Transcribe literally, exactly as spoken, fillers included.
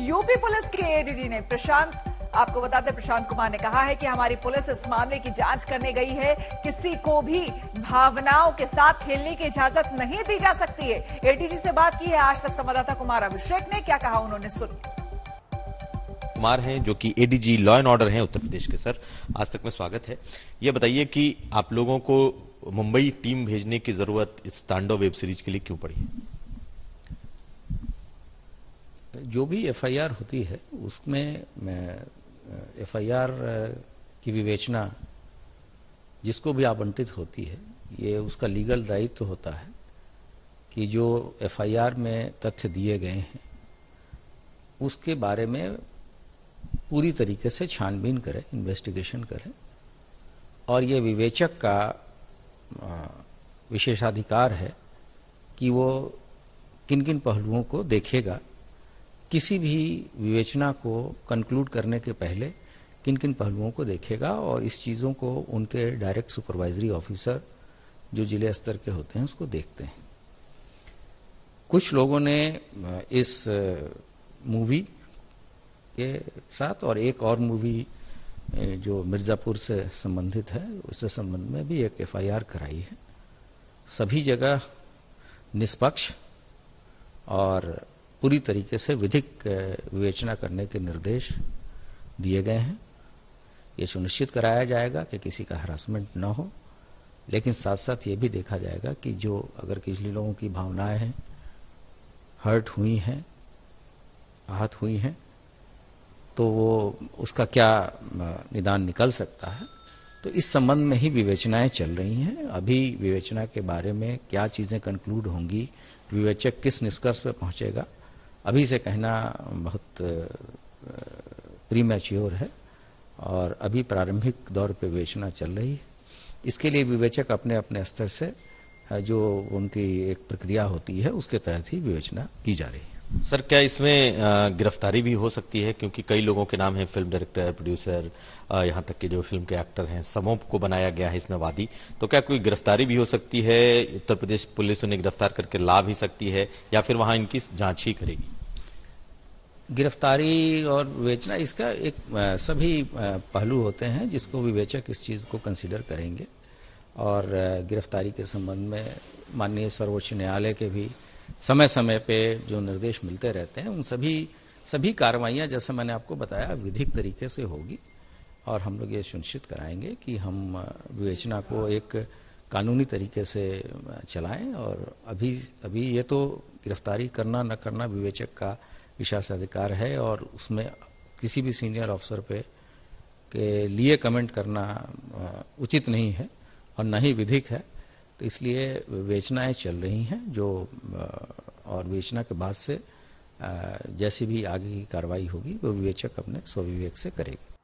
UP police के ADG ने प्रशांत आपको बता दें प्रशांत कुमार ने कहा है कि हमारी पुलिस इस मामले की जांच करने गई है। किसी को भी भावनाओं के साथ खेलने की इजाजत नहीं दी जा सकती है। एडीजी से बात की है आज तक संवाददाता कुमार अभिषेक ने, क्या कहा उन्होंने सुन। कुमार हैं जो कि एडीजी लॉ एंड ऑर्डर हैं उत्तर प्रदेश के। सर, आज तक में स्वागत है। ये बताइए कि आप लोगों को मुंबई टीम भेजने की जरूरत इस तांडव वेब सीरीज के लिए क्यों पड़ी है? जो भी एफआईआर होती है उसमें एफआईआर की विवेचना जिसको भी आवंटित होती है, ये उसका लीगल दायित्व होता है कि जो एफआईआर में तथ्य दिए गए हैं उसके बारे में पूरी तरीके से छानबीन करें, इन्वेस्टिगेशन करें। और ये विवेचक का विशेषाधिकार है कि वो किन किन पहलुओं को देखेगा, किसी भी विवेचना को कंक्लूड करने के पहले किन किन पहलुओं को देखेगा और इस चीज़ों को उनके डायरेक्ट सुपरवाइजरी ऑफिसर जो जिले स्तर के होते हैं उसको देखते हैं। कुछ लोगों ने इस मूवी के साथ और एक और मूवी जो मिर्जापुर से संबंधित है उससे संबंध में भी एक एफआईआर कराई है। सभी जगह निष्पक्ष और पूरी तरीके से विधिक विवेचना करने के निर्देश दिए गए हैं। ये सुनिश्चित कराया जाएगा कि किसी का हरासमेंट न हो, लेकिन साथ साथ ये भी देखा जाएगा कि जो अगर किसी लोगों की भावनाएं हैं, हर्ट हुई हैं, आहत हुई हैं, तो वो उसका क्या निदान निकल सकता है। तो इस संबंध में ही विवेचनाएं चल रही हैं। अभी विवेचना के बारे में क्या चीज़ें कंक्लूड होंगी, विवेचक किस निष्कर्ष पर पहुंचेगा, अभी से कहना बहुत प्रीमैच्योर है और अभी प्रारंभिक दौर पे विवेचना चल रही है। इसके लिए विवेचक अपने अपने स्तर से जो उनकी एक प्रक्रिया होती है उसके तहत ही विवेचना की जा रही है। सर, क्या इसमें गिरफ्तारी भी हो सकती है? क्योंकि कई लोगों के नाम हैं, फिल्म डायरेक्टर, प्रोड्यूसर, यहाँ तक कि जो फिल्म के एक्टर हैं, सबों को बनाया गया है इसमें वादी। तो क्या कोई गिरफ्तारी भी हो सकती है? उत्तर प्रदेश पुलिस उन्हें गिरफ्तार करके ला भी सकती है या फिर वहां इनकी जांच ही करेगी? गिरफ्तारी और विवेचना इसका एक सभी पहलू होते हैं जिसको विवेचक इस चीज को कंसीडर करेंगे। और गिरफ्तारी के संबंध में माननीय सर्वोच्च न्यायालय के भी समय समय पे जो निर्देश मिलते रहते हैं, उन सभी सभी कार्रवाइयां जैसे मैंने आपको बताया विधिक तरीके से होगी और हम लोग ये सुनिश्चित कराएंगे कि हम विवेचना को एक कानूनी तरीके से चलाएं। और अभी अभी ये तो गिरफ्तारी करना न करना विवेचक का विशेषाधिकार है और उसमें किसी भी सीनियर अफसर पे के लिए कमेंट करना उचित नहीं है और न ही विधिक है। तो इसलिए विवेचनाएं चल रही हैं जो और विवेचना के बाद से जैसी भी आगे की कार्रवाई होगी वो विवेचक अपने स्वविवेक से करेगी।